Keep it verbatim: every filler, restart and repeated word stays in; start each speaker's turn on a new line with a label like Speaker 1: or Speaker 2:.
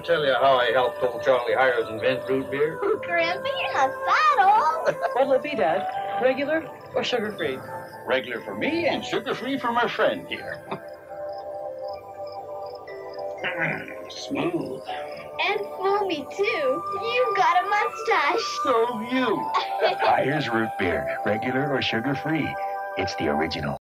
Speaker 1: tell you how I helped old Charlie Hires invent root beer?
Speaker 2: Oh, Grandpa, you're not that old.
Speaker 3: What'll it be, Dad? Regular or sugar-free?
Speaker 4: Regular for me and sugar-free for my friend here. Smooth.
Speaker 2: And foamy, too. You've got a mustache.
Speaker 4: So you.
Speaker 5: Hires root beer, regular or sugar-free. It's the original.